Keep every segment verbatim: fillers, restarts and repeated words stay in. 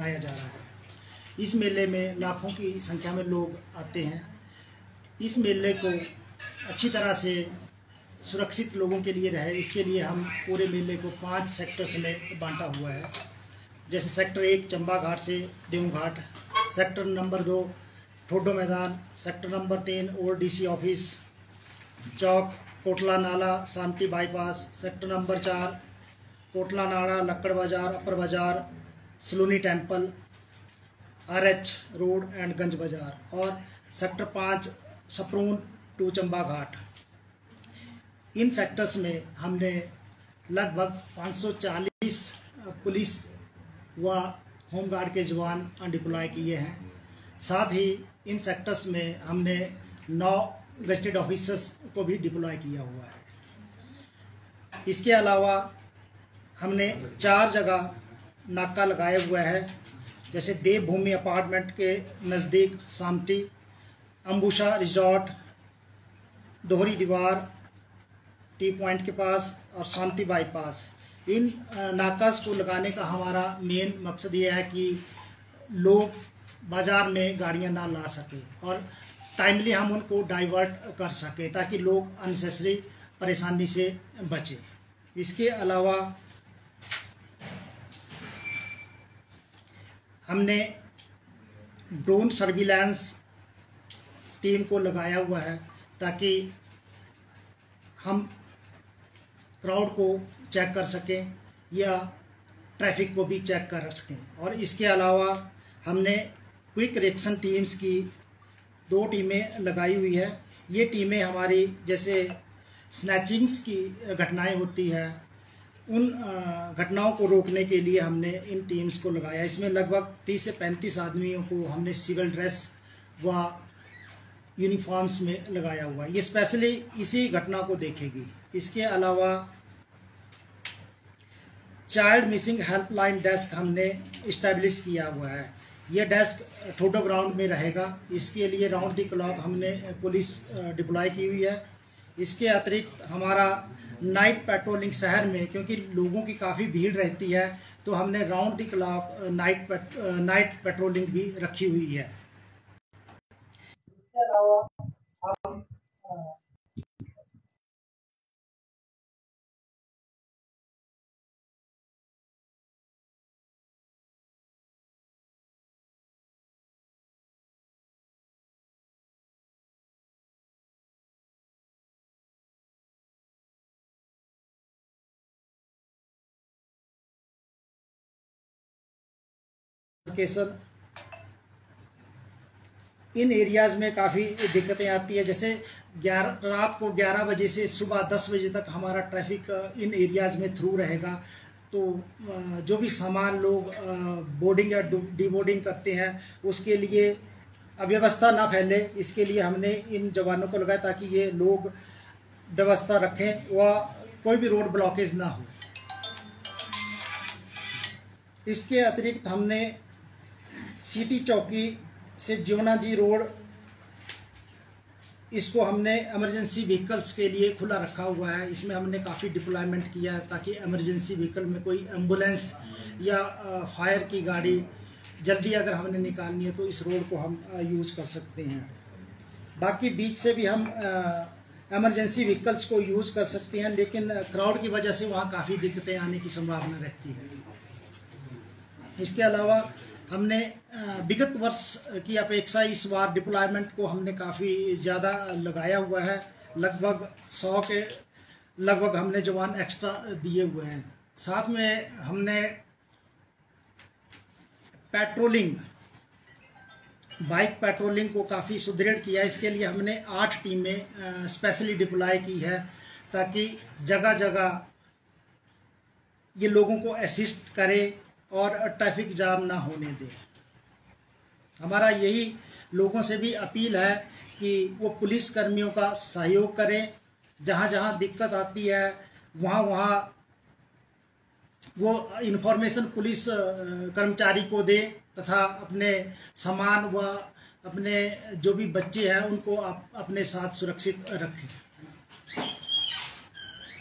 मनाया जा रहा है। इस मेले में लाखों की संख्या में लोग आते हैं। इस मेले को अच्छी तरह से सुरक्षित लोगों के लिए रहे, इसके लिए हम पूरे मेले को पांच सेक्टर्स में बांटा हुआ है। जैसे सेक्टर एक चंबा घाट से देव घाट, सेक्टर नंबर दो ठोडो मैदान, सेक्टर नंबर तीन और डीसी ऑफिस चौक, कोटला नाला सामटी बाईपास, सेक्टर नंबर चार कोटला नाला लक्कड़ Bazaar upper Bazaar Saluni temple R H road and Ganj Bazaar, और सेक्टर पाँच सपरून टू चंबा घाट। इन सेक्टर्स में हमने लगभग पाँच सौ चालीस पुलिस व होमगार्ड के जवान डिप्लॉय किए हैं। साथ ही इन सेक्टर्स में हमने नौ गजेटेड ऑफिसर्स को भी डिप्लॉय किया हुआ है। इसके अलावा हमने चार जगह नाका लगाया हुआ है, जैसे देवभूमि अपार्टमेंट के नज़दीक सामटी, अंबुशा रिजॉर्ट, दोहरी दीवार टी पॉइंट के पास और शांति बाईपास। इन नाकास को लगाने का हमारा मेन मकसद ये है कि लोग बाज़ार में गाड़ियां ना ला सके और टाइमली हम उनको डाइवर्ट कर सके ताकि लोग अननेसेसरी परेशानी से बचें। इसके अलावा हमने ड्रोन सर्विलांस टीम को लगाया हुआ है ताकि हम क्राउड को चेक कर सकें या ट्रैफिक को भी चेक कर सकें। और इसके अलावा हमने क्विक रिएक्शन टीम्स की दो टीमें लगाई हुई है। ये टीमें हमारी जैसे स्नैचिंग्स की घटनाएं होती है, उन घटनाओं को रोकने के लिए हमने इन टीम्स को लगाया। इसमें लगभग तीस से पैंतीस आदमियों को हमने सिविल ड्रेस व यूनिफॉर्म्स में लगाया हुआ है। ये स्पेशली इसी घटना को देखेगी। इसके अलावा चाइल्ड मिसिंग हेल्पलाइन डेस्क हमने इस्टेब्लिश किया हुआ है। ये डेस्क ठोडो ग्राउंड में रहेगा। इसके लिए राउंड द क्लॉक हमने पुलिस डिप्लॉय की हुई है। इसके अतिरिक्त हमारा नाइट पेट्रोलिंग शहर में, क्योंकि लोगों की काफ़ी भीड़ रहती है, तो हमने round the clock night pet, night patrolling भी रखी हुई है। इसके अलावा हम लोकेशन इन एरियाज़ में काफ़ी दिक्कतें आती है। जैसे ग्यारह रात को ग्यारह बजे से सुबह दस बजे तक हमारा ट्रैफिक इन एरियाज़ में थ्रू रहेगा। तो जो भी सामान लोग बोर्डिंग या डीबोर्डिंग करते हैं उसके लिए अव्यवस्था ना फैले, इसके लिए हमने इन जवानों को लगाया ताकि ये लोग व्यवस्था रखें व कोई भी रोड ब्लॉकेज ना हो। इसके अतिरिक्त हमने सिटी चौकी से जीवना जी रोड, इसको हमने इमरजेंसी व्हीकल्स के लिए खुला रखा हुआ है। इसमें हमने काफ़ी डिप्लॉयमेंट किया है ताकि इमरजेंसी व्हीकल में कोई एम्बुलेंस या फायर की गाड़ी जल्दी अगर हमने निकालनी है तो इस रोड को हम यूज़ कर सकते हैं। बाकी बीच से भी हम इमरजेंसी व्हीकल्स को यूज़ कर सकते हैं, लेकिन क्राउड की वजह से वहाँ काफ़ी दिक्कतें आने की संभावना रहती है। इसके अलावा हमने विगत वर्ष की अपेक्षा इस बार डिप्लॉयमेंट को हमने काफ़ी ज़्यादा लगाया हुआ है। लगभग सौ के लगभग हमने जवान एक्स्ट्रा दिए हुए हैं। साथ में हमने पेट्रोलिंग बाइक पेट्रोलिंग को काफ़ी सुदृढ़ किया। इसके लिए हमने आठ टीमें स्पेशली डिप्लॉय की है ताकि जगह जगह ये लोगों को असिस्ट करे और ट्रैफिक जाम ना होने दे। हमारा यही लोगों से भी अपील है कि वो पुलिस कर्मियों का सहयोग करें। जहाँ जहाँ दिक्कत आती है वहाँ वहाँ वो इन्फॉर्मेशन पुलिस कर्मचारी को दे तथा अपने सामान व अपने जो भी बच्चे हैं उनको आप अपने साथ सुरक्षित रखें।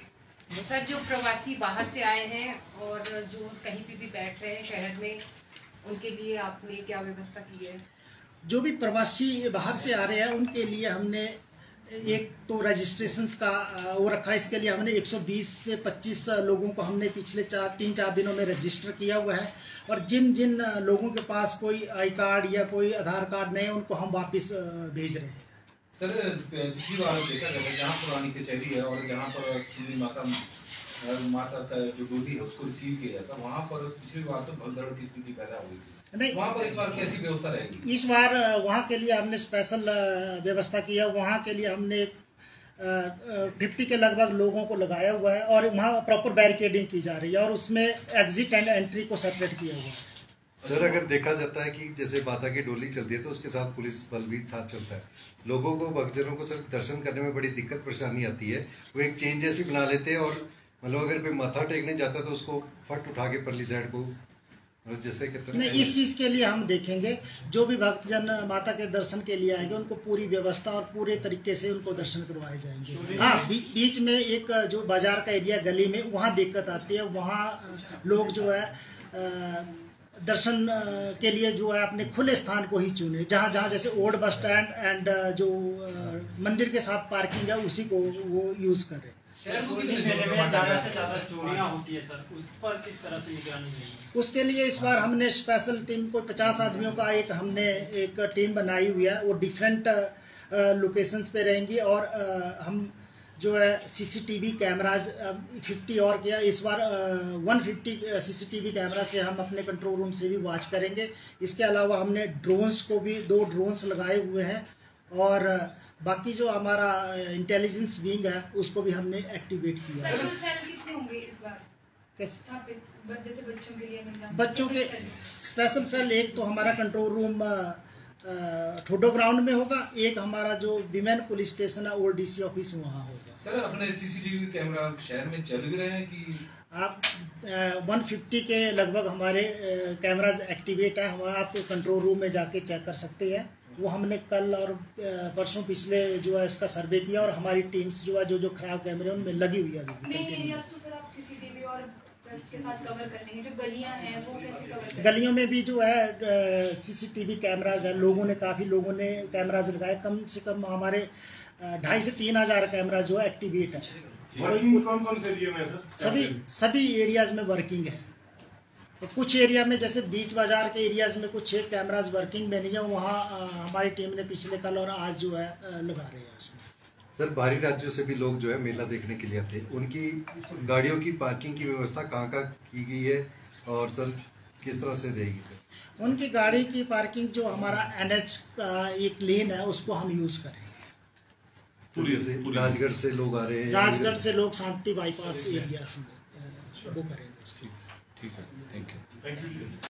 सर, जो प्रवासी बाहर से आए हैं और जो कहीं पे भी बैठ रहे हैं शहर में, उनके लिए आपने क्या व्यवस्था की है? जो भी प्रवासी बाहर से आ रहे हैं उनके लिए हमने एक तो रजिस्ट्रेशंस का वो रखा है। इसके लिए हमने एक सौ बीस से पच्चीस लोगों को हमने पिछले चार तीन चार दिनों में रजिस्टर किया हुआ है, और जिन जिन लोगों के पास कोई आई कार्ड या कोई आधार कार्ड नहीं है उनको हम वापस भेज रहे हैं। सर, पिछली बार देखा गया था जहाँ पुरानी कचहरी है और जहाँ पर सुन्नी माता माता का जो डोली है उसको रिसीव किया जाता, वहाँ पर पिछली बार तो भगदड़ की स्थिति पैदा हुई थी। नहीं, वहाँ पर इस बार कैसी व्यवस्था रहेगी? इस बार वहाँ के लिए हमने स्पेशल व्यवस्था की है। वहाँ के लिए हमने फिफ्टी के लगभग लोगों को लगाया हुआ है और वहाँ प्रॉपर बैरिकेडिंग की जा रही है और उसमें एग्जिट एंड एंट्री को सेपरेट किया हुआ है। सर, अगर देखा जाता है कि जैसे माता की डोली चलती है तो उसके साथ पुलिस बल भी साथ चलता है, लोगों को भक्तजनों को सिर्फ दर्शन करने में बड़ी दिक्कत परेशानी आती है। वो एक चेन जैसी बना लेते हैं और मतलब अगर कोई माथा टेकने जाता है तो उसको फट उठा के परली साइड को जैसे कहते हैं। नहीं, इस चीज़ के लिए हम देखेंगे जो भी भक्तजन माता के दर्शन के लिए आएंगे उनको पूरी व्यवस्था और पूरे तरीके से उनको दर्शन करवाए जाएंगे। हाँ, बी, बीच में एक जो बाजार का एरिया गली में वहाँ दिक्कत आती है, वहाँ लोग जो है आ, दर्शन के लिए जो है अपने खुले स्थान को ही चुने, जहाँ जहाँ जैसे ओल्ड बस स्टैंड एंड जो मंदिर के साथ पार्किंग है उसी को वो यूज़ करें। ज़्यादा से ज़्यादा चोरियां होती है सर, उस पर किस तरह से निगरानी है? उसके लिए इस बार हमने स्पेशल टीम को पचास आदमियों का एक हमने एक टीम बनाई हुई है। वो डिफरेंट लोकेशंस पे रहेंगी और आ, हम जो है सीसीटीवी कैमराज फिफ्टी और किया इस बार वन फिफ्टी सीसीटीवी कैमरा से हम अपने कंट्रोल रूम से भी वॉच करेंगे। इसके अलावा हमने ड्रोन्स को भी दो ड्रोन्स लगाए हुए हैं और बाकी जो हमारा इंटेलिजेंस विंग है उसको भी हमने एक्टिवेट किया है। स्पेशल सेल कितने होंगे इस बार? कैसे? जैसे बच्चों के लिए बच्चों के स्पेशल सेल एक तो हमारा कंट्रोल रूम ठोडो ग्राउंड में होगा, एक हमारा जो विमेन पुलिस स्टेशन है ओल्ड डीसी ऑफिस वहाँ होगा। सर, अपने सीसीटीवी कैमरा शहर में चल भी रहे हैं कि आप वन फिफ्टी के लगभग हमारे कैमराज एक्टिवेट है, वहाँ आप कंट्रोल रूम में जाके चेक कर सकते हैं। वो हमने कल और परसों पिछले जो है इसका सर्वे किया और हमारी टीम्स जो है जो जो खराब कैमरे उनमें लगी हुई है। मेन एरियाज तो सर आप सीसीटीवी और गश्त के साथ कवर कर लेंगे, जो गलियां हैं वो कैसे कवर करेंगे? गलियों में भी जो है सीसीटीवी कैमराज है, लोगों ने काफ़ी लोगों ने कैमराज लगाए, कम से कम हमारे ढाई से तीन हजार कैमरा जो एक्टिवेट है। वर्किंग कौन कौन से एरिया में सर? सभी सभी एरियाज में वर्किंग है। तो कुछ एरिया में जैसे बीच बाजार के एरियाज में कुछ एक कैमराज वर्किंग में नहीं है, वहाँ हमारी टीम ने पिछले कल और आज जो है लगा रहे हैं उसमें। सर, बाहरी राज्यों से भी लोग जो है मेला देखने के लिए आते हैं, उनकी गाड़ियों की पार्किंग की व्यवस्था कहाँ कहाँ की गई है और सर किस तरह से रहेगी सर? उनकी गाड़ी की पार्किंग जो हमारा एनएच का एक लेन है उसको हम यूज करेंगे। जैसे राजगढ़ से लोग आ रहे हैं, राजगढ़ से लोग शांति बाईपास एरिया से वो करेंगे। ठीक है, थैंक यू।